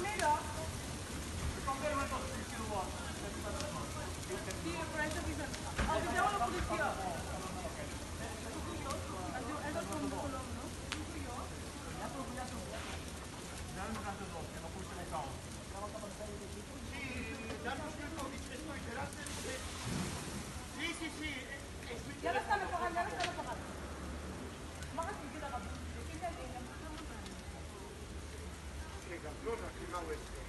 Conferma tutto il tiro vuoto. Sì, por eso dicen. Avisamos a la policía. Eso es un colón, ¿no? Già non tanto dopo, non può le cose. Sì, già non scritto di questo i gelati. Sì. Ya lo están apagando, ya lo están apagando. Makasih kita kabur. Kita ini. Che allora che mau